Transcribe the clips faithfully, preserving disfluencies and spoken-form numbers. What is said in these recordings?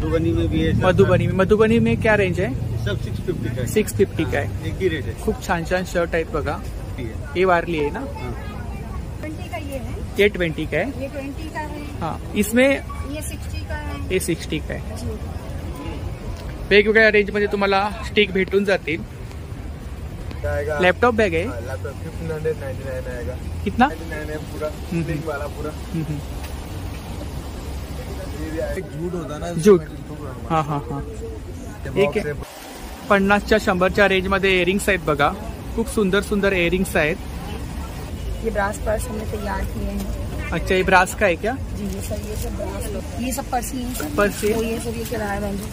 मधुबनी में भी है। मधुबनी में मधुबनी में क्या रेंज है? सब सिक्स फिफ्टी का सिक्स फिफ्टी का है, एक ही रेट है। खूप छान छान शर्ट आहेत बघा। ये वारली है ना? ट्वेंटी का ये है, ये ट्वेंटी का है, ये ट्वेंटी का है, हाँ इसमें ये सिक्सटी का है, ये सिक्स्टी का आहे। जी। वेगवेगळ्या रेंज मध्ये तुम्हाला स्टिक भेटून जातील। लैपटॉप बैग है, laptop fifteen hundred ninety nine आएगा। कितना? नाइन है पूरा, स्टिक वाला पूरा। जूट होता ना, जूट, हाँ हाँ हाँ। एक आहे पन्नासच्या शंभरच्या रेंज मध्ये इयरिंग्स आहेत बघा, खूप सुंदर सुंदर इयरिंग्स आहेत। ये ब्रास पर्स हमने तैयार किए हैं। अच्छा, ये ब्रास का है क्या? जी ये सब ये सब ब्रास, ये सब पर्सिन पर्सिन। तो ये सब ये किराया बंद।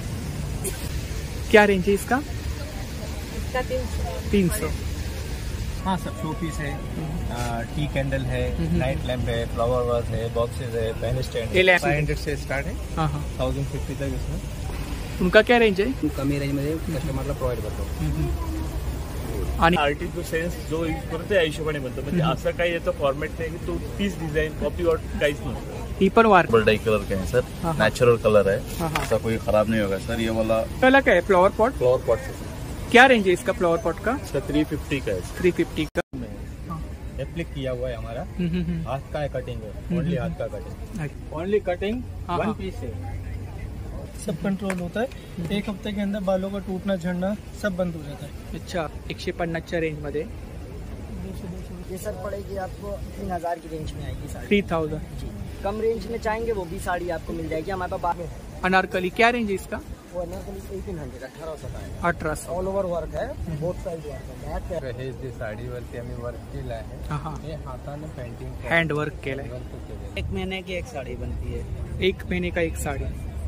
क्या रेंज है इसका? इसका तीन सौ। तीन सौ। हाँ सब शो पीस है, टी कैंडल है, नाइट लैम्प है, फ्लावर वाज है, बॉक्सेस है, पेन स्टैंड। ये लैम्प फाइव हंड्रेड से स्टार्ट है, हाँ हाँ। थाउजेंड फिफ्टी तक इसमें। उनका क्या रेंज है? कमी रेंज मध्ये कस्टमरला प्रोव्हाइड करतो। आणि आर्टिस्ट सेन्स जो यूज करतो त्या हिशोबाने बनतो, म्हणजे असं काही याचं फॉर्मॅट नाही की तो तीच डिझाईन कॉपी और काहीच नसतं। ही पण वार डाई कलर का है सर, हाँ। नेचुरल कलर है, हाँ हाँ। ऐसा कोई खराब नहीं होगा सर। ये वाला पहला क्या है? Flower pot. फ्लावर पॉट क्या रेंज है इसका फ्लावर पॉट का? इसका थ्री फिफ्टी का है। थ्री फिफ्टी का। एप्लिक किया हुआ है हमारा, हम्म, हम्म, हम्म। हाथ का है कटिंग है, ओनली हाथ का कटिंग, ओनली कटिंग हाँ, वन हाँ। पीस है। सब कंट्रोल होता है, एक हफ्ते के अंदर बालों का टूटना झड़ना सब बंद हो जाता है। अच्छा, एकशे पन्नासच्या रेंज मध्ये ये सर पड़ेगी आपको तीन हजार की रेंज में आएगी साड़ी। Three thousand. जी, कम रेंज में चाहेंगे वो भी साड़ी आपको मिल जाएगी हमारे पास। बाद में अनारकली क्या रेंज है इसका? वो अनारकली एटीन हंड्रेड अठारह सौ का है, अठरा सौ। ऑल ओवर वर्क है, बोथ साइड वर्क है। हेच दी साडीवरती आम्ही वर्क केलं आहे, हाँ हाँ, हे हाताने पेंटिंग हँड वर्क केलंय। वर्क केलं। एक महीने की एक साड़ी बनती है। एक महीने का एक साड़ी,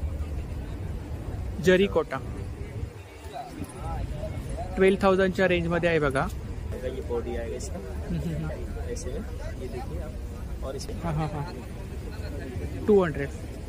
जरी कोटा ट्वेल्व थाउजंडच्या रेंज मध्ये आहे बघा। ये बॉडी आएगा इसका ऐसे, ये देखिए आप, और इसमें हाँ हाँ हाँ, टू हंड्रेड।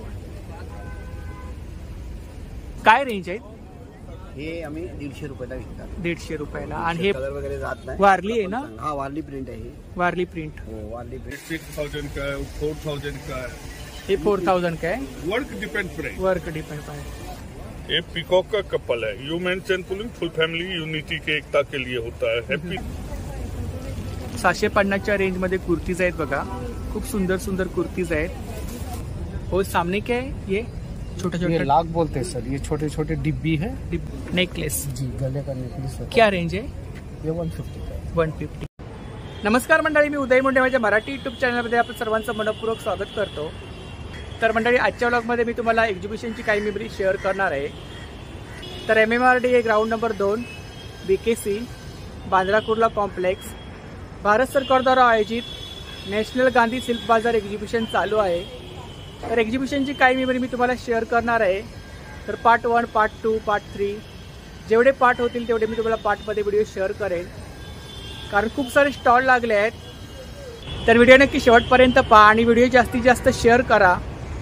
काय रेंज आहे? हे आम्ही दीडशे रुपयाला विकतात। दीडशे रुपयाला। आणि हे कलर वगैरे जात नाही, वारली आहे ना? हा वारली प्रिंट आहे ही। वारली प्रिंट। हो वारली प्रिंट। सिक्स थाउजेंड का है, फोर थाउजेंड का है। हे फोर थाउजंड का आहे। Work depend price. Work depend आहे। ये पीकॉक का कपल है, you mention pulling full family unity के एकता के लिए होता है। हैप्पी। सातशे पन्नासच्या रेंज मध्ये कुर्तीज आहेत बघा, खूप सुंदर सुंदर कुर्तीज आहेत। और सामने क्या है? ये छोटे ये छोटे लाख बोलते हैं सर, ये छोटे छोटे डिब्बी है। नेकलेस। जी, गले का नेकलेस है। क्या रेंज आहे? ये वन फिफ्टी का है। One fifty. नमस्कार मंडळी, मी उदय मुंडे माझ्या मराठी यूट्यूब चॅनलमध्ये आपण सर्वांचं मनपूर्वक स्वागत करतो। तर मंडळी, आजच्या व्लॉगमध्ये मी तुम्हाला एक्झिबिशनची काही मेमरी शेअर करणार आहे। तर M M R D A ground number दोन, B K C, Bandra Kurla complex, Bharat सरकारद्वारा आयोजित national Gandhi silk Bazaar exhibition चालू आहे। तर एक्झिबिशनची काही मेमरी मी तुम्हाला शेअर करणार आहे। तर part one, part two, part three जेवढे पार्ट होतील तेवढे मी तुम्हाला पार्टमध्ये व्हिडिओ शेअर करेन, कारण खूप सारे स्टॉल लागले आहेत। तर व्हिडिओ नक्की शेवटपर्यंत पहा आणि व्हिडिओ जास्तीत जास्त शेअर करा।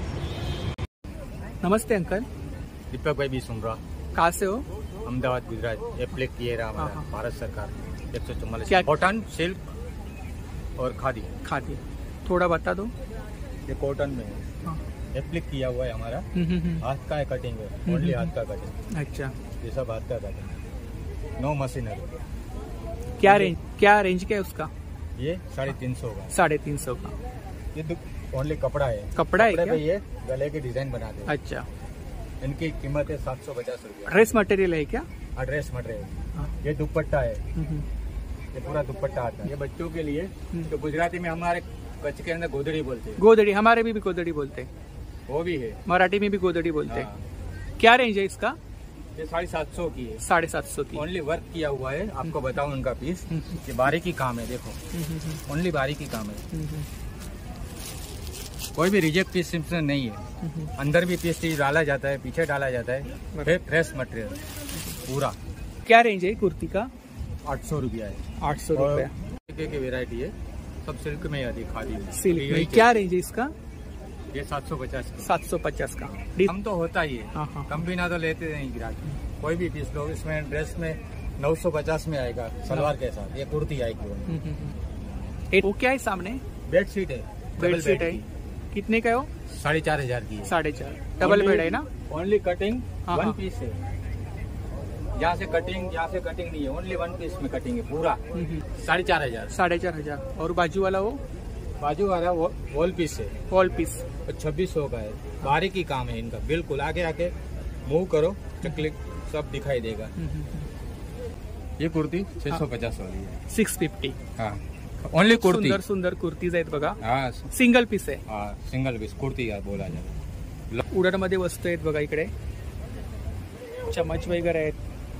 नमस्ते अंकल। दीपक भाई भी सुन रहा, कहाँ से हो? अहमदाबाद गुजरात। एप्लिक किए रहा हमारा, हाँ, हाँ। भारत सरकार एक सौ चौवालीस, क्या- कॉटन, सिल्क और खादी। खादी थोड़ा बता दो। ये कॉटन में है, हाँ। एप्लिक किया हुआ है हमारा, हम्म, हम्म, हम्म। हाथ का है कटिंग है, ओनली हाथ का कटिंग, अच्छा, ये सब हाथ का कटिंग, नो मशीनरी। क्या रेंज क्या रेंज क्या है उसका? ये साढ़े तीन सौ का, साढ़े तीन सौ का। ये ओनली कपड़ा है, कपड़ा है कपड़े क्या? पे ये गले के डिजाइन बना दे। अच्छा, इनकी कीमत है सात सौ पचास रुपया। ड्रेस मटेरियल है क्या? ड्रेस मटेरियल, हाँ। ये दुपट्टा है, हम्म, हम्म। ये पूरा दुपट्टा आता है। ये बच्चों के लिए, तो गुजराती में हमारे कच्छ के अंदर गोदड़ी बोलते हैं। गोदड़ी, हमारे भी, भी गोदड़ी बोलते हैं, वो भी है, मराठी में भी गोदड़ी बोलते हैं। हाँ। क्या रेंज है इसका? ये साढ़े सात सौ की है, साढ़े सात सौ की। ओनली वर्क किया हुआ है। आपको बताऊं उनका पीस, ये बारीकी काम है, देखो हम्म, हम्म, हम्म, ओनली बारीकी काम है, हम्म, हम्म, कोई भी रिजेक्ट पीस सिम्पसन नहीं है। हम्म। अंदर भी पीस डाला जाता है, पीछे डाला जाता है, फिर फ्रेश मटेरियल पूरा। क्या रेंज है कुर्ती का? आठ सौ रुपया है, आठ सौ और रुपया। की वेरायटी है, सब सिल्क में आती है, खादी में। सिल्क यही में क्या रेंज है इसका? ये सात सौ पचास सात सौ पचास का। कम तो होता ही है, हाँ, हाँ। कम भी ना तो लेते नहीं ग्राहक। कोई भी पीस लो, इसमें ड्रेस में नौ सौ पचास में आएगा सलवार के साथ, ये कुर्ती आएगी। हम्म, हम्म, हम्म। ए- वो क्या है सामने? बेड शीट है, बेड डबल शीट बेड है। की। कितने का है वो? साढ़े चार हजार की है। साढ़े चार डबल बेड है ना? ओनली कटिंग हाँ, वन हाँ। पीस है। यहाँ से कटिंग यहाँ से कटिंग नहीं है, ओनली वन पीस में कटिंग है पूरा। साढ़े चार हजार। साढ़े चार हजार। और बाजू वाला वो बाजू वाला वो वॉल पीस है, वॉल पीस। और छब्बीस सौ का है। बारीकी काम है इनका, बिल्कुल आगे आके मूव करो चकलिक सब दिखाई देगा। ये कुर्ती छह सौ पचास वाली है। Six fifty. हाँ ओनली कुर्ती। सुंदर सुंदर कुर्तीज आहेत बघा, हाँ सिंगल पीस आहे। हाँ सिंगल पीस कुर्ती का बोला जाए। उडन मध्ये वस्तू आहेत बघा, इकडे चमच वगैरे आहेत।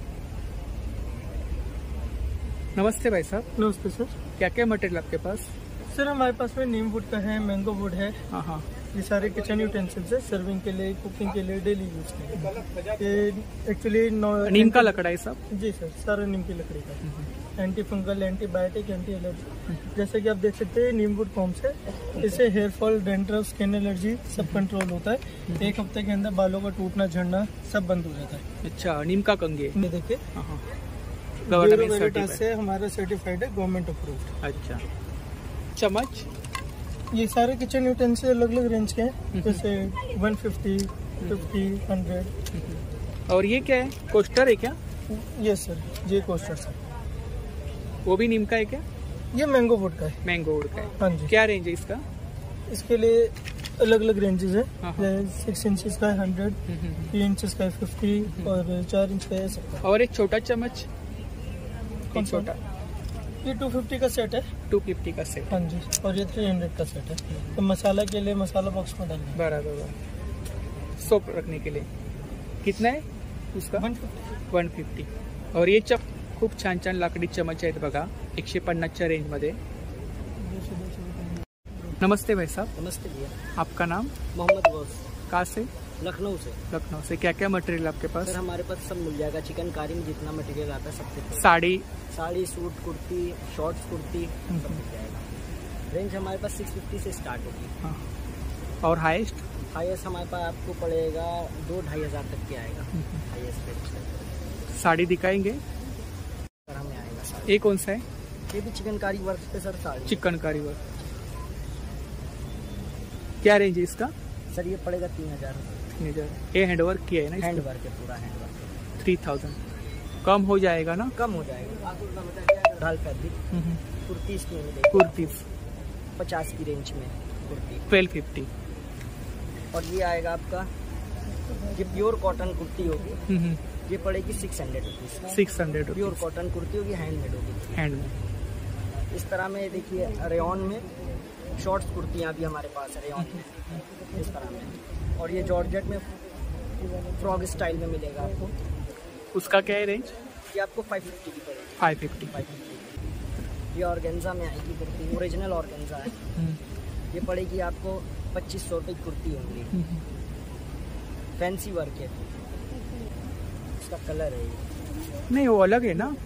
नमस्ते भाई साहब, नमस्ते सर। क्या क्या मटेरियल आपके पास? सर हमारे पास में नीम वुड का है, मैंगो वुड है, हाँ हाँ। ये सारे किचन यूटेंसिल्स है, सर्विंग के लिए, कुकिंग के लिए, डेली यूज के लिए। ये एक्चुअली नीम का लकड़ा है सब? जी सर, सारा नीम की लकड़ी का। Anti fungal, antibiotic, anti allergy. जैसे कि आप देख सकते हैं नीम वुड फॉर्म से इससे hair fall, dandruff, skin allergy सब कंट्रोल होता है। एक हफ्ते के अंदर बालों का टूटना झड़ना सब बंद हो जाता है। अच्छा, नीम का कंगे। ये देखिए हाँ हाँ। Bureau government Veritas certified. से हमारा सर्टिफाइड है, गवर्नमेंट अप्रूव्ड। अच्छा, चम्मच ये सारे किचन यूटेंसिल अलग अलग रेंज के हैं, जैसे वन फिफ्टी, फिफ्टी, हंड्रेड। और ये क्या है, कोस्टर है क्या? यस सर, ये कोस्टर सर। वो भी नीम का है क्या? ये मैंगो वुड का है। मैंगो वुड का है। हाँ जी। क्या रेंज है इसका? इसके लिए अलग अलग रेंजेस है, हाँ, हाँ। सिक्स इंचज का है हंड्रेड, थ्री इंचज का है फिफ्टी, और चार इंच का है सबका। और एक छोटा चम्मच, कौन एक सा? छोटा ये टू फिफ्टी का सेट है। टू फिफ्टी का सेट। हाँ जी, और ये थ्री हंड्रेड का सेट है। तो मसाला के लिए मसाला बॉक्स में डालना है। बराबर बराबर। सोप रखने के लिए कितना है उसका? One fifty. One fifty. और ये चप खूप छान छान लाकडी चमच आहेत बघा, एकशे पन्नासच्या रेंजमध्ये। नमस्ते भाई साहब, नमस्ते भैया, आपका नाम? मोहम्मद गौस, कहाँ से? लखनऊ से। लखनऊ से। क्या क्या मटेरियल आपके पास? सर हमारे पास सब मिल जाएगा, चिकनकारी में जितना मटेरियल आता है सब कुछ। साड़ी? साड़ी, सूट, कुर्ती, शॉर्ट्स कुर्ती सब मिल जाएगा। रेंज हमारे पास सिक्स फिफ्टी से स्टार्ट होगी। हाँ। और हाईएस्ट? हाईएस्ट हमारे पास आपको पड़ेगा दो ढाई हजार तक के आएगा हाईएस्ट रेंज। साड़ी दिखाएंगे? सर हमें आएगा साड़ी। ये कौन सा है? ये भी चिकनकारी वर्क पे सर साड़ी। चिकनकारी वर्क। क्या रेंज है इसका? सर ये पड़ेगा तीन हजार तीन हजार। ये हैंडवर्क किया है ना? हैंड वर्क है, पूरा हैंड वर्क। थ्री थाउजेंड कम हो जाएगा ना? कम हो जाएगा। ढाल फैब्रिक कुर्ती इसकी मिलेगी कुर्तीज पचास की रेंज में कुर्ती। Twelve fifty. और ये आएगा आपका, ये प्योर कॉटन कुर्ती होगी, ये पड़ेगी six hundred rupees. Six hundred pure cotton kurti होगी, हैंडमेड होगी। हैंड में। इस तरह में देखिए रेयॉन में शॉर्ट्स कुर्तियाँ भी हमारे पास है रेयॉन में इस तरह में। और ये जॉर्जेट में फ्रॉक स्टाइल में मिलेगा आपको। उसका क्या है रेंज? ये आपको फाइव फिफ्टी की पड़ेगी। Five fifty. Five fifty. ये ऑर्गेन्जा में आएगी कुर्ती, ओरिजिनल ऑर्गेन्जा है। ये पड़ेगी आपको पच्चीस सौ रुपये की कुर्ती होंगी, फैंसी वर्क है। इसका कलर है ये। नहीं, वो अलग है ना?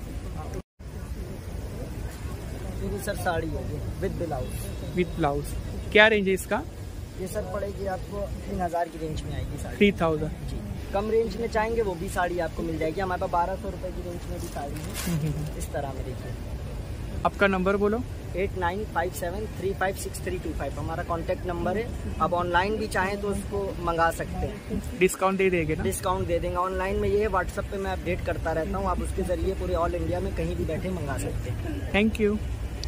ये सर साड़ी होगी विद ब्लाउज। With blouse. क्या रेंज है इसका? ये सर पड़ेगी आपको तीन हजार की रेंज में आएगी साड़ी। Three thousand. जी, कम रेंज में चाहेंगे वो भी साड़ी आपको मिल जाएगी। हमारे पास बारह सौ रुपये की रेंज में भी साड़ी है इस तरह में। देखिए आपका नंबर बोलो। Eight nine five seven three five six three two five हमारा कॉन्टैक्ट नंबर है। आप ऑनलाइन भी चाहें तो उसको मंगा सकते हैं, डिस्काउंट दे देंगे ना? डिस्काउंट दे देंगे। ऑनलाइन में ये है, व्हाट्सएप पे मैं अपडेट करता रहता हूँ, आप उसके जरिए पूरे ऑल इंडिया में कहीं भी बैठे मंगा सकते हैं। Thank you.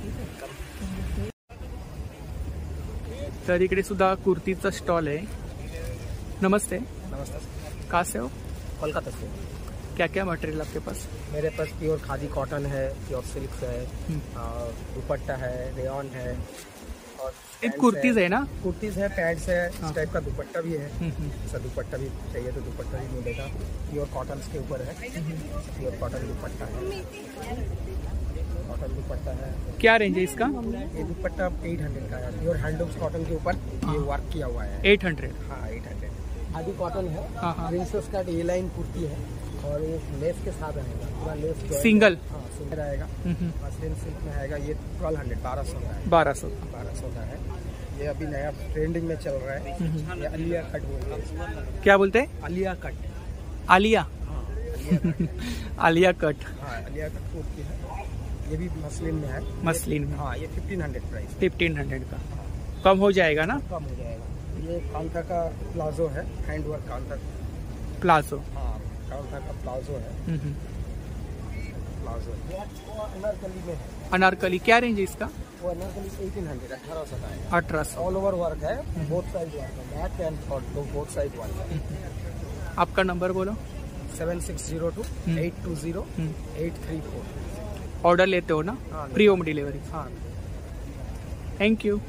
तर इकडे सुद्धा कुर्तीचा स्टॉल आहे। नमस्ते। नमस्ते, कहाँ से हो? कोलकाता से। क्या क्या मटेरियल आपके पास? मेरे पास प्योर खादी कॉटन है, प्योर सिल्क है, और दुपट्टा है, रेयॉन है, और ये कुर्तीज है ना? कुर्तीज है, पैंट्स है, हाँ। इस टाइप का दुपट्टा भी है। ऐसा दुपट्टा भी चाहिए तो दुपट्टा भी मिलेगा, प्योर कॉटन के ऊपर है। प्योर कॉटन दुपट्टा है, कॉटन दुपट्टा है। क्या रेंज है इसका? ये दुपट्टा एट हंड्रेड का है, प्योर हैंडलूम्स कॉटन के ऊपर ये वर्क किया हुआ है। Eight hundred. हाँ एट हंड्रेड खादी कॉटन है। हाँ हाँ। Princess cut A line kurti है, और ये लेस के साथ आएगा, पूरा लेस joint सिंगल? है। हाँ सिंगल आएगा। मसलिन सिल्क में आएगा, ये ट्वेल्व हंड्रेड बारह सौ का है। बारह सौ। बारह सौ का है। ये अभी नया ट्रेंडिंग में चल रहा है, ये अलिया कट बोलते हैं। क्या बोलते हैं? अलिया कट। आलिया? हाँ अलिया कट। आलिया कट। हाँ अलिया कट कुर्ती है, ये भी मसलिन में है। मसलिन में? हाँ ये fifteen hundred price. Fifteen hundred का कम हो जाएगा ना? कम हो जाएगा। ये कांता का प्लाजो है, हैंड वर्क कांता। प्लाजो। हाँ, कांता का प्लाजो है। हम्म, हम्म। प्लाजो वो अनारकली में है। अनारकली क्या रेंज है इसका? वो अनारकली एटीन हंड्रेड अठारह सौ का है। अठारह सौ। ऑल ओवर वर्क है, बोथ साइड वर्क है, बैक एंड फ्रंट दो बोथ साइड वर्क है। आपका नंबर बोलो। Seven six zero two eight two zero eight three four. Order लेते हो ना? हाँ, फ्री होम डिलिव्हरी। हाँ। थँक्यू.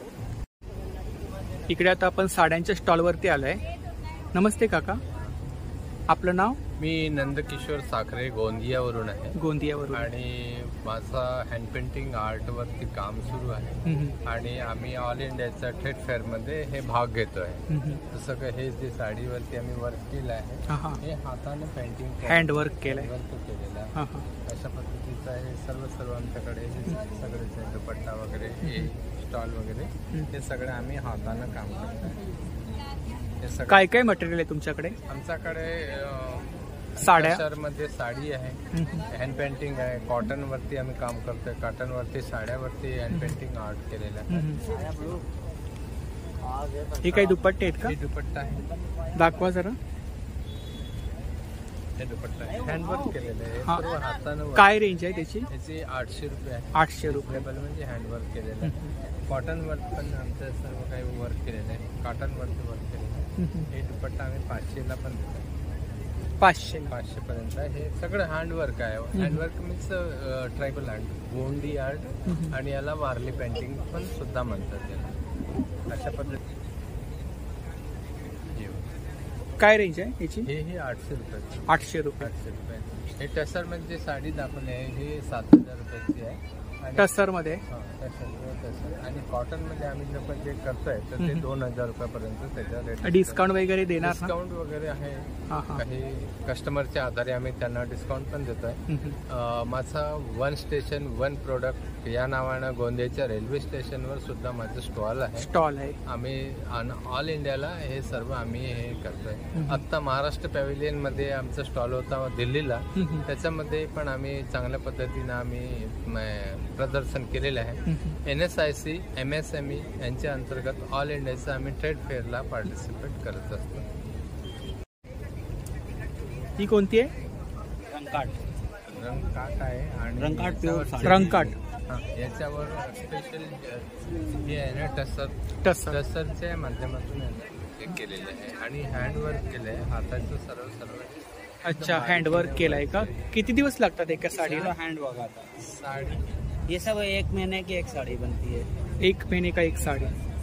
इकडे आता आपण साड्यांच्या स्टॉलवरती आलोय. नमस्ते काका, आपलं नाव? मी नंदकिशोर साखरे गोंदियावरून आहे गोंदियावरून. आणि माझा हँड पेंटिंग आर्टवरती काम सुरू आहे. हम्म, आणि आम्ही ऑल इंडियाच्या ट्रेड फेअरमध्ये हे भाग घेतो आहे. हम्म. जसं का हे जे साडीवरती आम्ही वर्क केलं आहे हा, हा. हे हाताने पेंटिंग हँड वर्क केलंय. वर्क केलेलं आहे. हा, हा. अशा पद्धतीचं आहे सर्व सर्व आमच्याकडे हे सगळेच आहे. दुपट्टा वगैरे हे स्टॉल वगैरे हे सगळं आम्ही हातानं काम करतो. हे सगळं काय काय मटेरियल आहे तुमच्याकडे? आमच्याकडे साड्या मध्ये साडी आहे, हम्म. हँड पेंटिंग आहे, कॉटन वरती आम्ही काम करतोय. कॉटन वरती साड्यावरती हँड पेंटिंग आर्ट केलेलं आहे. हम्म. हे काही दुपट्टे आहेत का? हे दुपट्टा आहे, दाखवा जरा. हे दुपट्टा आहे हँडवर्क केलेलं आहे. हा. सर्व हातानं work. काय रेंज आहे त्याची? याची आठशे रुपये आहे. आठशे रुपये. लेबल म्हणजे हँडवर्क केलेलं आहे. कॉटन वर्क पण आमचं सर्व काही वर्क केलेलं आहे. कॉटन वरती वर्क केलेलं आहे. हम्म. हे दुपट्टा आम्ही पाचशेला पण देतो. पाचशे. पाचशे पर्यंत हे सगळं हँडवर्क आहे. Handwork means tribal art, Gondi art हम्म. आणि याला वारली पेंटिंग पण सुद्धा म्हणतात याला. अशा पद्धती काय रेंज आहे याची? हे हे आठशे रुपये आठशे रुपये. आठशे रुपये. हे टसर मध्ये साडी दाखवली आहे हे सात हजार रुपयाची आहे. आणि टसर मध्ये हा, टसर टसर आणि कॉटन मध्ये आम्ही जे पण जे करतोय तर ते हम्म. दोन हजार रुपयापर्यंत त्याचा रेट. डिस्काउंट वगैरे देणार ना? डिस्काउंट वगैरे आहे. हा, हा. काही कस्टमरच्या आधारे आम्ही त्यांना डिस्काउंट पण देतोय. हम्म. अ, माझा वन स्टेशन वन प्रोडक्ट या नावानं गोंदियाच्या रेल्वे स्टेशनवर सुद्धा माझं स्टॉल आहे. स्टॉल आहे. आम्ही ऑल इंडियाला हे सर्व आम्ही हे करतोय. हम्म. आत्ता महाराष्ट्र पॅव्हिलियन मध्ये आमचा स्टॉल होता दिल्लीला. हम्म. त्याच्यामध्ये पण आम्ही चांगल्या पद्धतीनं आम्ही म, प्रदर्शन केलेलं आहे. हम्म. N S I C M S M E यांच्या अंतर्गत ऑल इंडियाचं आम्ही ट्रेड फेअरला पार्टिसिपेट करत असतो. ही कोणती आहे? रंगकाट. रंगकाट आहे आणि रंगकाट याच्यावर- pure साडी. रंगकाट. हा, याच्यावर स्पेशल हे आहे ना टसर टसर. टसरच्या माध्यमातून याला हे केलेलं आहे आणि हँडवर्क केलं आहे. हाताचं सर्व सर्व अच्छा, हँडवर्क केलाय का? किती दिवस लागतात एका साडीला? हैंड वर्क आता है। साडी ये सब एक महीने की एक साड़ी बनती है। एक महीने का एक साडी.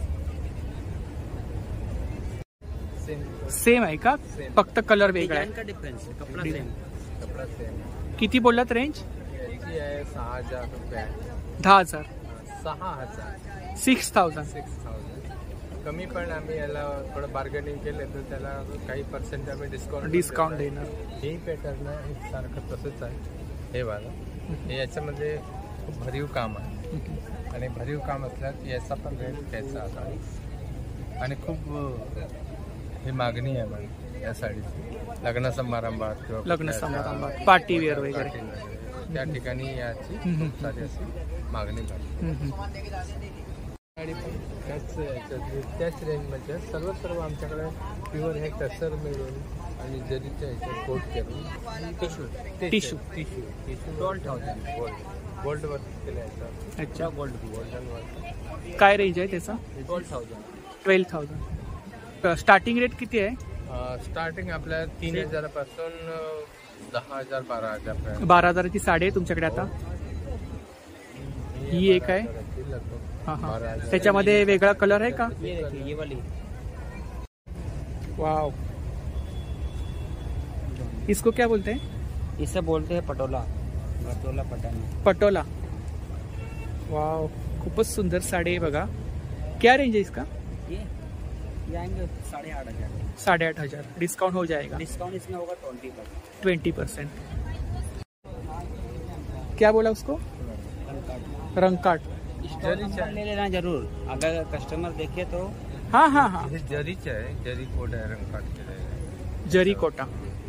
सेम सेम आहे का? Same. फक्त कलर वेगळा डिजाइन आहे. का डिफरेंस है, कपड़ा डिजाइन। सेम। कपडा सेम. किती बोललात रेंज? याची आहे सहा हजार रुपये आहे. दहा हजार. सहा हजार सिक्स थाउजंड. सिक्स थाउजंड कमी पण आम्ही याला थोडं बार्गेनिंग केलं तर त्याला काही पर्सेंट आम्ही डिस्काउंट डिस्काउंट देणार. हे पॅटर्न सारखं तसंच आहे. हे वाला हे याच्यामध्ये खूप भरीव काम आहे आणि भरीव काम असल्यास याचा पण रेट त्याचा आता आणि खूप अं, हे मागणी आहे म्हणजे या साडीची लग्न समारंभात किंवा लग्न कुठल्या समारंभात, अशा पार्टी वेअर वगैरे. पार्टी वगैरे. त्या ठिकाणी याची हम्म. खूप सारी अशी मागणी आहे. हम्म. साडी पण त्याच याच्यातली त्याच रेंजमध्ये सर्व सर्व आमच्याकडे प्युअर हे टसर मिळून आणि जरीच्या ह्याच्यात कोट करून tissue Tissue. Tissue tissue twelve thousand gold gold work केलं याचं. अच्छा, गोल्ड गोल्डन वर्क काय रेंज आहे त्याचा? Twelve thousand twelve thousand. Starting rate किती आहे? स्टार्टिंग आपल्या तीन हजारापासून अं, दहा हजार बारा हजार बारा हजाराची साडी आहे तुमच्याकडे आता. ही एक आहे. हा, हा. बारा हजार. त्याच्यामध्ये वेगळा कलर आहे का? ये देखिए ये वाली वाव. इसको क्या बोलते हैं? इसे बोलते हैं पटोला, पटोला पटन। पटोला. वाव, खूपच सुंदर साडी आहे बघा. क्या रेंज है इसका? ये ये आएंगे साढ़े आठ हजार। साढ़े आठ हजार. डिस्काउंट हो जाएगा डिस्काउंट इसमें होगा ट्वेंटी परसेंट। Twenty percent. क्या बोला उसको? रंगकाट. स्टोर ले लेना जरूर, अगर कस्टमर देखे तो। हाँ हाँ हाँ, हे जरीचे आहे. जरी कोट आहे रंगकाट केलेलं आहे. जरी कोटा.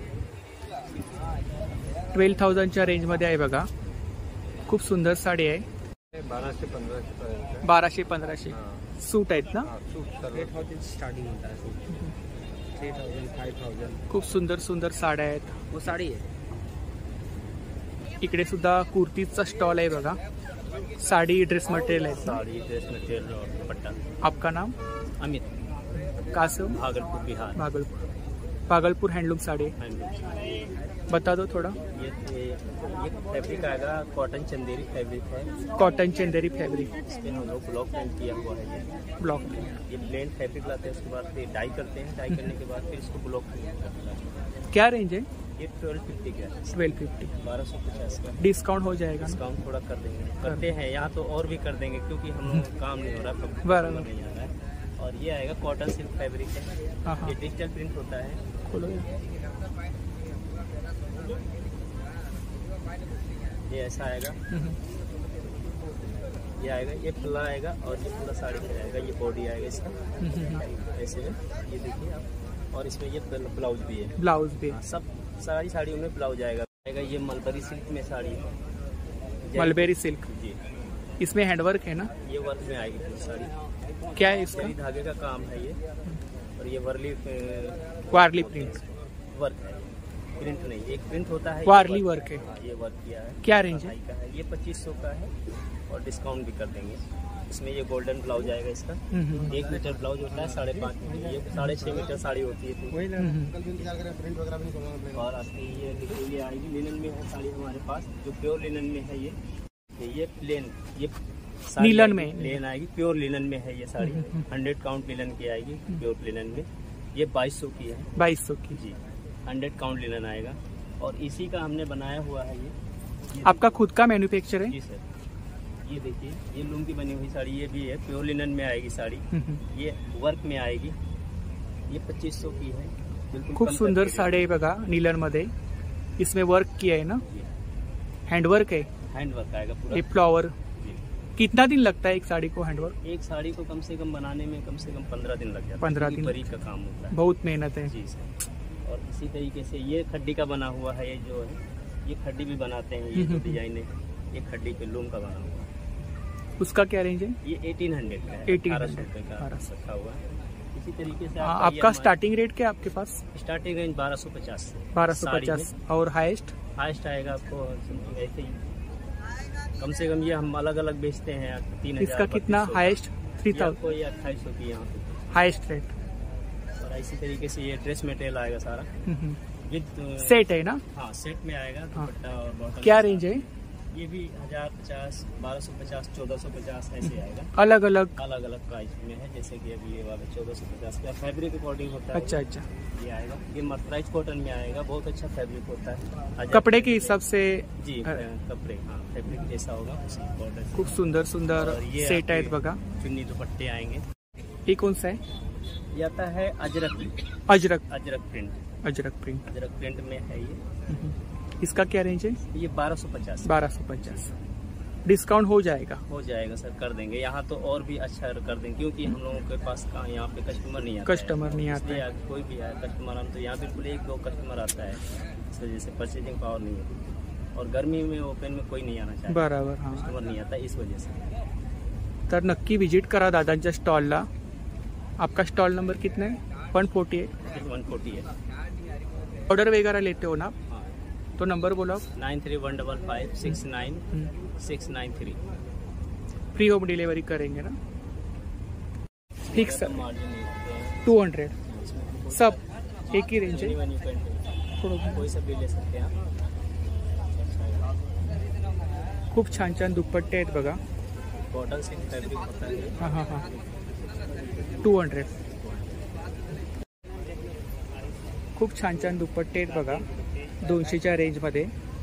ट्वेल्व थाउजंडच्या रेंजमध्ये आहे बघा. खूप सुंदर साडी आहे. हे बाराशे पंधराशे पर्यंत बाराशे पंधराशे. हा. सूट आहेत ना? हा, सूट सर्व स्टार्टिंग होता है थ्री थाउजेंड फाइव थाउजेंड खूप सुंदर सुंदर साड्या आहेत. वो साड़ी है. इकडे सुद्धा कुर्तीचा स्टॉल आहे बघा. साडी ड्रेस मटेरियल आहे. साड़ी ड्रेस मटेरियल और दुपट्टा. आपका नाम? अमित, कहाँ से हो? भागलपुर बिहार. भागलपुर. भागलपुर हैंडलूम साड़ी. बता दो थोड़ा. ये ये फैब्रिक आएगा कॉटन चंदेरी फैब्रिक है. कॉटन चंदेरी फैब्रिक इसमें हम लोग ब्लॉक प्रिंट किया हुआ है. ये ब्लॉक. ये प्लेन फैब्रिक लाते हैं, उसके बाद फिर डाई करते हैं. डाई करने के बाद फिर इसको ब्लॉक प्रिंट करते हैं. क्या रेंज है? ये ट्वेल्व फिफ्टी का है. Twelve fifty. बारह सौ पचास का डिस्काउंट हो जाएगा ना? डिस्काउंट थोड़ा कर देंगे. करते हैं यहाँ तो और भी कर देंगे क्योंकि हम लोग को काम नहीं हो रहा, पब्लिक बराबर. नहीं आ रहा है. और ये आएगा कॉटन सिल्क फैब्रिक है. हाँ हाँ ये डिजिटल प्रिंट होता है. खोलो. ये ऐसा आएगा. ये आएगा, ये फुला आएगा और ये पूरा साड़ी में आएगा. ये बॉडी आएगा इसका ऐसे में. ये देखिए आप. और इसमें ये ब्लाउज भी है. ब्लाउज भी. हाँ, सब सारी साड़ियों में ब्लाउज आएगा. आएगा ये मलबरी सिल्क में साड़ी है. Mulberry silk. जी. इसमें हैंडवर्क है ना? ये वर्क में आएगी पूरी साड़ी. क्या है इसका? जरी धागे का काम है ये. और ये वर्ली वारली प्रिंट. वर्क है, प्रिंट नहीं. एक प्रिंट होता है, वारली वर्क है. हाँ, ये वर्क किया है. क्या रेंज है? ढाई का है. ये पच्चीस सौ का है और डिस्काउंट भी कर देंगे. इसमें ये गोल्डन ब्लाउज आएगा इसका. एक मीटर ब्लाउज होता है, साढ़े पाँच मीटर. ये साढ़े छः मीटर साड़ी होती है. और आपकी ये देखिए ये आएगी लिनन में है साड़ी हमारे पास, जो प्योर लिनन में है. ये ये प्लेन ये नीलन में प्लेन आएगी. प्योर लिनन में है ये साड़ी. हंड्रेड काउंट लिनन की आएगी प्योर लिनन में. ये बाईस सौ की है. बाईस सौ की. जी. हंड्रेड काउंट लिनन आएगा. और इसी का हमने बनाया हुआ है ये. ये आपका खुद का मैन्युफैक्चर है? जी सर. ये देखिए ये लूम की बनी हुई साड़ी. ये भी है प्योर लिनन में आएगी साड़ी. ये वर्क में आएगी. ये पच्चीस सौ की है. बिल्कुल खूप कम सुंदर करके साड़ी आहे बघा नीलन मध्ये. इसमें वर्क किया है ना? हैंडवर्क है. हैंड वर्क आएगा ये पूरा. फ्लावर. जी. कितना दिन लगता है एक साड़ी को हैंडवर्क? एक साड़ी को कम से कम बनाने में कम से कम पंद्रह दिन लग जाता है. पंद्रह क्योंकि दिन. बरीक का काम होता है. बहुत मेहनत है. जी सर. और इसी तरीके से ये खड्डी का बना हुआ है. ये जो है ये खड्डी भी बनाते हैं. ये जो डिजाइन है ये खड्डी पे लूम का बना हुआ है. उसका क्या रेंज है? ये एटीन हंड्रेड का है. अठारह अठारह सौ सौ रुपये का अठारह सौ. रखा हुआ है. इसी तरीके से आ, आपका ये आपका हमारा- स्टार्टिंग रेट क्या है आपके पास? स्टार्टिंग रेंज बारह सौ पचास से. बारह सौ साड़ी पचास. में और हाईएस्ट? हाइस्ट आएगा आपको समथिंग ऐसे ही. कम से कम ये हम अलग अलग बेचते हैं तीन इसका कितना हाईएस्ट? Three thousand. आपको ये अट्ठाईस सौ की यहाँ पे. Highest rate. और इसी तरीके से ये ड्रेस मटेरियल आएगा सारा विद सेट है ना? हाँ सेट में आएगा. दुपट्टा और बॉटम. क्या रेंज है? ये भी हजार पचास, बारह सौ पचास, चौदह सौ पचास ऐसे आएगा. अलग अलग. अलग अलग प्राइस में है. जैसे कि अभी ये वाला चौदह सौ पचास का फैब्रिक अकॉर्डिंग होता है. अच्छा अच्छा. ये आएगा. ये मर्सराइज कॉटन में आएगा. बहुत अच्छा फैब्रिक होता है. हजार- कपड़े के हिसाब से. जी अ, कपड़े. हाँ फैब्रिक जैसा होगा उसी बॉर्डर. खूप सुंदर सुंदर और ये सेट आहेत आपके बघा. चुन्नी दुपट्टे आएंगे. ये कौन सा है? ये आता है Ajrakh print. Ajrakh. Ajrakh print. Ajrakh print. Ajrakh print में है ये. इसका क्या रेंज है? ये बारह सौ पचास. बारह सौ पचास. डिस्काउंट हो जाएगा? हो जाएगा सर. कर देंगे. यहाँ तो और भी अच्छा कर देंगे क्योंकि हम लोगों के पास कहाँ यहाँ पे कस्टमर नहीं आता. कस्टमर नहीं आता इसलिए है. अगर कोई भी आए कस्टमर हम तो यहाँ बिल्कुल एक दो कस्टमर आता है. इस वजह से परचेजिंग पावर नहीं है. और गर्मी में ओपन में कोई नहीं आना चाहता. बराबर. हां. कस्टमर नहीं आता इस वजह से. तर नक्की विजिट करा दादांच्या स्टॉलला. आपका स्टॉल नंबर कितना है? One forty eight. One forty है. ऑर्डर वगैरह लेते हो ना? हाँ. तो नंबर बोलो. Nine three one double five six nine six nine three. Free home delivery करेंगे ना? ठीक सर. मार्जिन नहीं होते हैं. Two hundred. सब एक ही रेंज है. Anyone you can take. थोडं कोई सा भी ले सकते हैं आप. खूप छान छान दुपट्टे आहेत बघा. कॉटन सिल्क फैब्रिक होता है. हां हां हां. Two hundred. खूप छान छान दुपट्टे आहेत बघा दोनशेच्या रेंजमध्ये.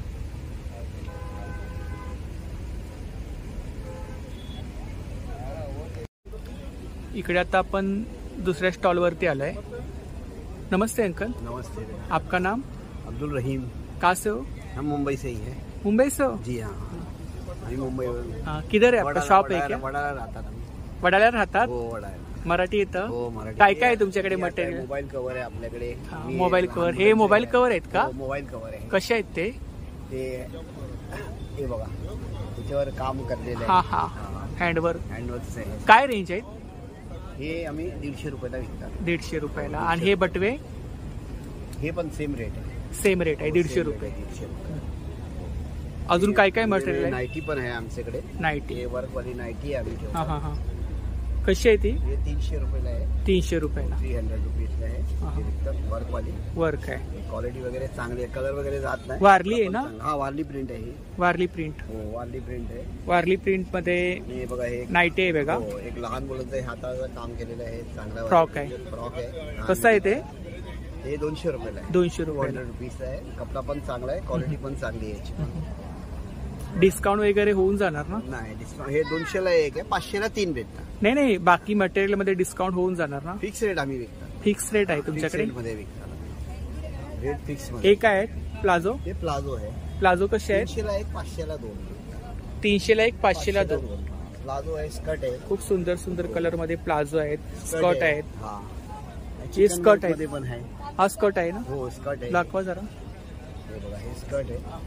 इकडे आता आपण दुसऱ्या स्टॉलवरती आलोय. नमस्ते अंकल. नमस्ते. आपका नाम? अब्दुल रहीम. कहाँ से हो? हम मुंबई से ही हैं. मुंबई से हो? जी हाँ. हम मुंबई हाँ, किधर आहे आपका शॉप आहे क्या? वडाळा राहतात आम्ही. वडाळ्यात राहतात? हो वडाळा. मराठी येतं? हो मराठी. काय काय आहे तुमच्याकडे हे आता मटेरियल? मोबाईल कव्हर आहे आपल्याकडे. हा, मी मोबाईल लहान कव्हर. हे मुलांचे मोबाईल आहे. कव्हर आहेत का? हो, मोबाईल कव्हर आहे. कसे आहेत ते? ते हे बघा त्याच्यावर काम करलेलं हा आहे. हा. हँडवर्क. हँडवर्कच आहे. काय रेंज आहेत? हे आम्ही दीडशे रुपयाला विकतात. दीडशे रुपयाला. आणि हे बटवे हे पण सेम रेट आहे. सेम रेट आहे, दीडशे Same rate रुपये. आहे, दीडशे रुपये. अजून काय काय मटेरियल आहे? नाईटी पण आहे आमच्याकडे. नाईटी. हे वर्कवाली नाईटी आहे आम्ही हा ठेवतो. हा हा. कशी आहे ती? हे तीनशे रुपयाला आहे. तीनशे रुपयाला. थ्री हंड्रेड रुपीजला आहे. हा. हे विकतात वर्कवाली. वर्क आहे. क्वालिटी वगैरे चांगली आहे, कलर वगैरे जात नाही. वारली आहे ना? हा वारली प्रिंट आहे ही. वारली प्रिंट. हो वारली प्रिंट आहे. वारली प्रिंट मध्ये हे बघा हे नाईटी आहे बघा. हो, एक लहान मुलांचं हाताचं काम केलेलं आहे, चांगला फ्रॉक आहे. फ्रॉक आहे. कसं आहे ते? हे दोनशे रुपयाला आहे. दोनशे टू रुपयाला. हंड्रेड रुपीज आहे. कपडा पण चांगला आहे, क्वालिटी पण चांगली आहे याची. डिस्काउंट वगैरे होऊन जाणार ना? नाही डिस्काउंट हे दोनशेला एक आहे, पाचशेला तीन भेटतात. नाही नाही, बाकी मटेरियल मध्ये डिस्काउंट होऊन जाणार ना? फिक्स रेट आम्ही विकतात. फिक्स रेट आहे फिक्स तुमच्याकडे? रेट मध्ये विकतात. रेट फिक्स मध्ये. हे काय आहे? प्लाझो. हे प्लाझो आहे. प्लाझो कसे आहेत? तीनशेला एक, पाचशेला दोन. तीनशेला एक, पाचशेला दोन. प्लाझो आहे, स्कर्ट आहे. खूप सुंदर सुंदर कलर मध्ये प्लाझो आहेत, स्कर्ट आहेत. हा हे चिकन स्कर्ट वर्क आहे. मध्ये पण आहे. हा स्कर्ट आहे ना? हो स्कर्ट आहे. दाखवा जरा. हे बघा हे स्कर्ट आहे.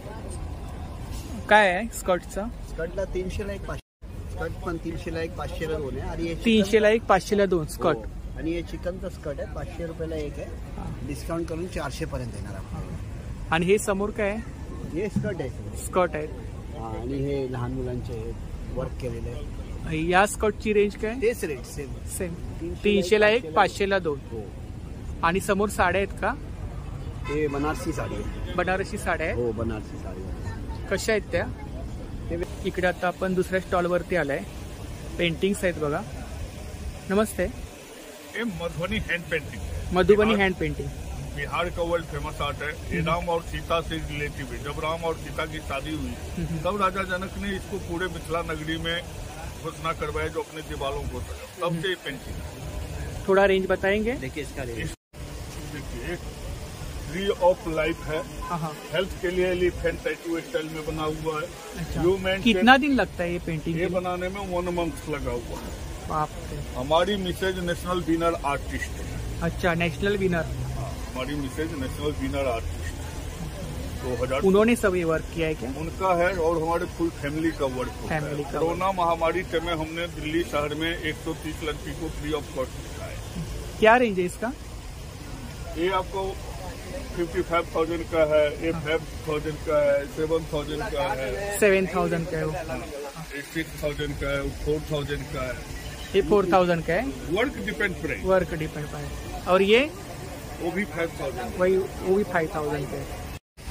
काय आहे स्कर्टचा? स्कर्टला तीनशेला एक, पाचशे. स्कर्ट पण तीनशेला एक, पाचशेला दोन आहे. आणि हे चिकन- तीनशेला एक, पाचशेला दोन स्कर्ट. हो. आणि हे चिकनचं स्कर्ट आहे, पाचशे रुपयाला एक आहे. डिस्काउंट करून चारशे पर्यंत येणार आपल्याला. आणि हे समोर काय आहे? हे स्कर्ट आहे. स्कर्ट आहेत. हा, आणि हे लहान मुलांचे वर्क केलेले आहे. या स्कर्टची रेंज काय? तेच रेट सेम. सेम. तीनशेला एक, पाचशेला दोन. हो. आणि समोर साड्या आहेत का? हे बनारसी साडी आहे. बनारसी साड्या आहेत. हो बनारसी साडी आहे. कशा आहेत त्या? इकडे आता आपण दुसऱ्या स्टॉल वरती आलाय. पेंटिंग्स आहेत बघा. नमस्ते. ये मधुबनी हैंड पेंटिंग है। Madhubani Bihar- hand painting. बिहार का वर्ल्ड फेमस आर्ट है। ये राम और सीता से रिलेटिव है। जब राम और सीता की शादी हुई तब राजा जनक ने इसको पूरे मिथिला नगरी में घोषणा करवाया जो अपने दीवारों को सजा। तब से ये पेंटिंग है। थोड़ा रेंज बताएंगे? देखिए इसका रेट देखिए ट्री ऑफ लाइफ है। हाँ हाँ. हेल्थ के लिए एलिफेंट टैटू स्टाइल में बना हुआ है। अच्छा. ह्यूमन कितना दिन लगता है ये पेंटिंग ये के लिए? बनाने में वन मंथ लगा हुआ है। बाप रे. हमारी मिसेज नेशनल विनर आर्टिस्ट है। अच्छा, नेशनल विनर. हमारी मिसेज नेशनल विनर आर्टिस्ट दो हजार उन्होंने सब ये वर्क किया है क्या? उनका है और हमारे फुल फैमिली का वर्क होता है। फैमिली का कोरोना महामारी के में हमने दिल्ली शहर में एक सौ तीस लड़की को फ्री ऑफ कॉस्ट सिखाया। क्या रेंज है इसका? ये आपको फिफ्टी फाइव थाउजेंड का है, ये फाइव थाउजेंड का है, सेवन थाउजेंड का है, सेवन थाउजेंड का है वो. ये सिक्स थाउजेंड का है, फोर थाउजेंड का है। ये फोर थाउजेंड का है. Work depend price. Work depend पर है. और ये वो भी फाइव थाउजेंड। वही वो भी फाइव थाउजेंड का है.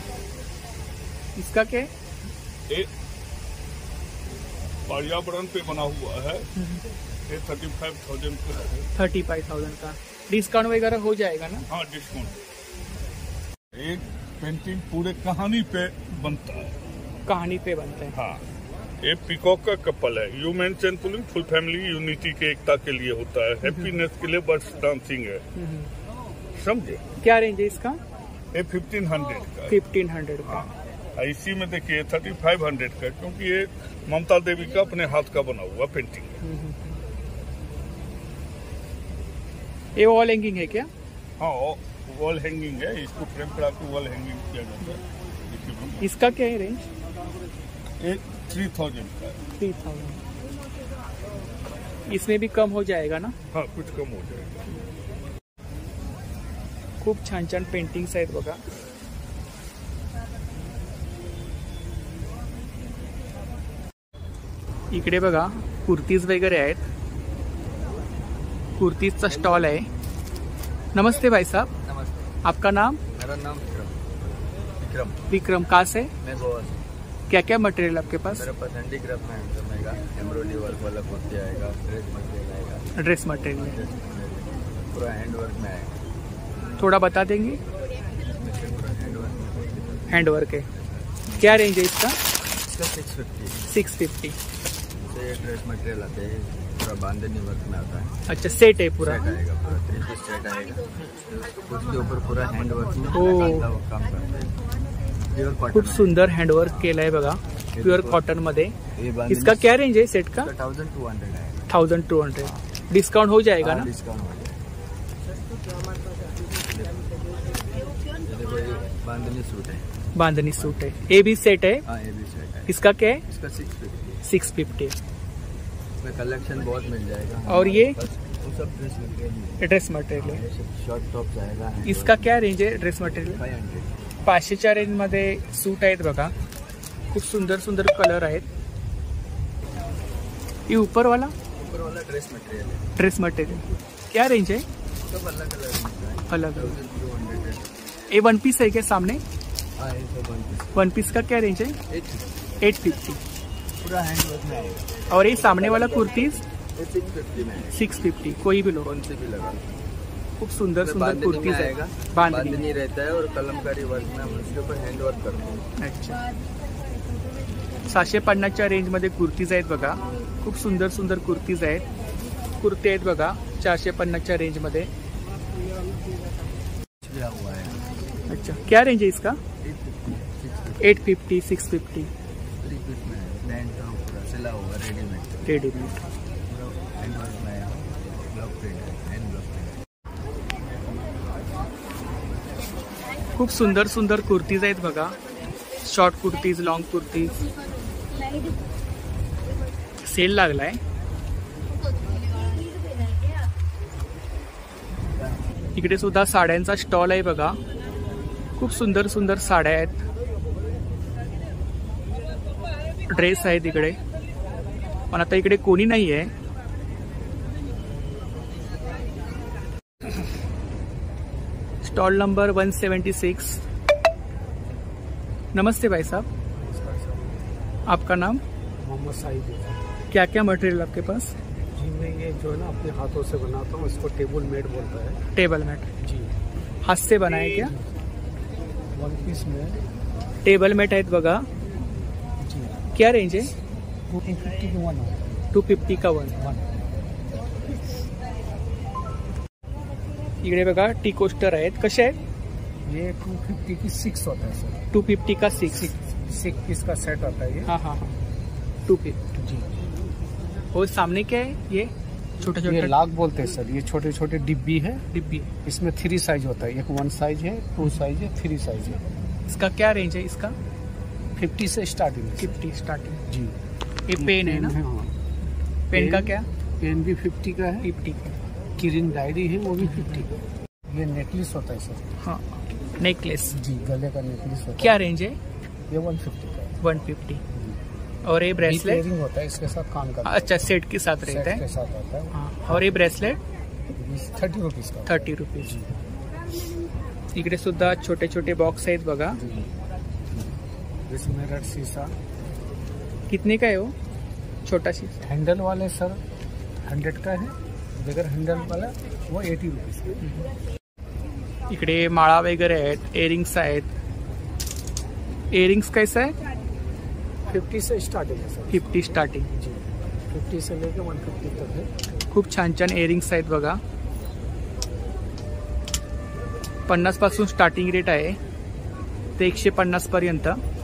इसका क्या है? ये पर्यावरण पे बना हुआ है। ये थर्टी फाइव थाउजेंड का है। थर्टी फाइव थाउजेंड का. डिस्काउंट वगैरह हो जाएगा ना? हाँ डिस्काउंट। एक पेंटिंग पूरे कहानी पे बनता है। कहानी पे बनता है. हाँ ये पिकॉक का कपल है। ह्यूमन चैंपलिंग फुल फैमिली यूनिटी के एकता के लिए होता है। हैप्पीनेस के लिए बर्ड्स डांसिंग है। समझे? क्या रेंज है इसका? ये फिफ्टीन हंड्रेड का है। फिफ्टीन हंड्रेड का. हाँ इसी में देखिए थर्टी फाइव हंड्रेड का है, क्योंकि ये ममता देवी का अपने हाथ का बना हुआ पेंटिंग है। ये वॉल हैंगिंग है क्या? हाँ वॉल हैंगिंग है। इसको फ्रेम करा के वॉल हैंगिंग किया जाता है। देखिए इसका क्या है रेंज? ये थ्री थाउजेंड का है। Three thousand. इसमें भी कम हो जाएगा ना? हाँ कुछ कम हो जाएगा। खूप छान छान पेंटिंग्स आहेत बघा. इकडे बघा कुर्तीज वगैरे आहेत. कुर्तीजचा स्टॉल है. नमस्ते भाई साहब. नमस्ते. आपका नाम? मेरा नाम विक्रम. विक्रम. विक्रम. कहाँ से? मैं गोवा से. क्या क्या मटेरियल आपके पास? मेरे पास हैंडीक्राफ्ट में हैंडलूम आएगा, एम्ब्रॉयडरी वर्क वाला कुर्ती आएगा, ड्रेस मटेरियल आएगा. ड्रेस मटेरियल ड्रेस मटेरियल पूरा हैंड वर्क में आएगा. थोड़ा बता देंगे? इसमें पूरा हैंड वर्क. हैंड वर्क है. क्या रेंज है इसका? इसका सिक्स फिफ्टी. Six fifty. ये ड्रेस मटेरियल आते हैं, पूरा बांधनी वर्क में आता है. अच्छा सेट है पूरा? सेट आएगा, पूरा थ्री पीस सेट आएगा. उसके ऊपर पूरा हैंड वर्क में ओ. काम करते हैं. प्योर खूप कॉटन. सुंदर हँडवर्क केलंय बघा प्युअर कॉटन मध्ये. इसका क्या रेंज है सेट का? थाउजेंड टू हंड्रेड आएगा. Thousand two hundred. डिस्काउंट हो जाएगा ना? डिस्काउंट हो जाएगा. बांधनी सूट है. बांधनी सूट है. ए भी सेट है. हाँ ये भी सेट है. इसका क्या है? इसका सिक्स फिफ्टी. Six fifty. इसमें कलेक्शन बहुत मिल जाएगा। और ये बस वो सब ड्रेस मटेरियल ड्रेस मटेरियल है। शॉर्ट टॉप जाएगा। इसका क्या रेंज आहे ड्रेस मटेरियल? Five hundred. पाचशेच्या रेंजमध्ये सूट आहेत बघा, खूप सुंदर सुंदर कलर आहेत। ये ऊपर वाला ऊपर वाला ड्रेस मटेरियल है। ड्रेस मटेरियल क्या रेंज है? सब अलग अलग है। अलग अलग। Two hundred. ये वन पीस है क्या सामने? हाँ ये सब वन पीस। वन पीस का क्या रेंज है? Eight fifty. Eight fifty. पूरा हैंड वर्क में आएगा। और ये सामने वाला कुर्तीज ये सिक्स फिफ्टी में है। Six fifty. कोई भी लो, कौन से भी लगा। खूब सुंदर सुंदर बांधनी कुर्तीज में है। आएगा। बांधनी बांधनी रहता है और कलमकारी वर्क में हम उसके ऊपर हैंड वर्क करते हैं। अच्छा, सहाशे पन्नासच्या रेंजमध्ये कुर्तीज आहेत बघा, खूप सुंदर सुंदर कुर्तीज आहेत। कुर्ते आहेत बघा चारशे पन्नासच्या रेंजमध्ये। हुआ है। अच्छा, क्या रेंज है इसका? Eight fifty, six fifty. Three piece में है। पैंट का पूरा सिला हुआ रेडीमेड। रेडीमेड हैंड वर्क में आया। ब्लॉक प्रिंट है। Hand block print. खूप सुंदर सुंदर कुर्तीज आहेत बघा, short kurtis, long kurtis. Sale लागलाय। इकडे सुद्धा साड्यांचा स्टॉल आहे बघा, खूप सुंदर सुंदर साड्या आहेत, ड्रेस आहेत इकडे, पण आता इकडे कोणी नाही आहे। Stall number one seventy six. नमस्ते भाई साहब, आपका नाम? मोहम्मद साहिद। क्या क्या मटेरियल आपके पास? जी मैं ये जो है ना अपने हाथों से बनाता हूँ, इसको टेबल मेड बोलता है। टेबल मैट जी हाथ से बनाए क्या? वन पीस में टेबल मैट आहेत बघा। जी क्या रेंज आहे? टू फिफ्टी की वन है। टू फिफ्टी का वन। वन इकडे बघा टी कोस्टर आहेत, कसे आहेत? ये टू फिफ्टी की सिक्स होता है सर। टू फिफ्टी का सिक्स। सिक्स पीस का सेट आता है ये। हाँ हाँ हाँ, टू फिफ्टी। जी और सामने क्या है ये? छोटे ये छोटे लाख बोलते हैं सर। ये छोटे छोटे डिब्बी है। डिब्बी। इसमें थ्री साइज होता है, एक वन साइज है, टू साइज है, थ्री साइज है। इसका क्या रेंज है? इसका फिफ्टी से स्टार्टिंग है। Fifty starting. जी ये पेन है ना? हाँ, पेन का पेन- क्या? पेन भी फिफ्टी का है। फिफ्टी का। किरिन डायरी है वो भी फिफ्टी का। ये नेकलेस होता है सर। हाँ, नेकलेस। जी गले का नेकलेस होता क्या है। रेंज है? ये वन फिफ्टी का है। One fifty. और ये ब्रेसलेट? इयरिंग होता है, इसके साथ काम का। अच्छा, सेट के साथ रहता सेट के है। साथ आता है। हाँ, और ये ब्रेसलेट? थर्टी रुपीज का। Thirty rupees. इकडे सुद्धा छोटे छोटे बॉक्स आहेत बघा। इसमें रेड शीशा। कितने का है वो छोटा शीशा? हैंडल वाले सर हंड्रेड का है, बगैर हैंडल वाला वो एटी रुपीज का। इकडे माळा वगैरे आहेत, इयरिंग्स आहेत। इयरिंग्स कैसा है? फिफ्टी से स्टार्टिंग है सर। Fifty starting. जी फिफ्टी से लेके वन फिफ्टी तक है। खूप छान छान इयरिंग्स आहेत बघा। पन्नास पासून स्टार्टिंग रेट आहे ते एकशे पन्नास पर्यंत।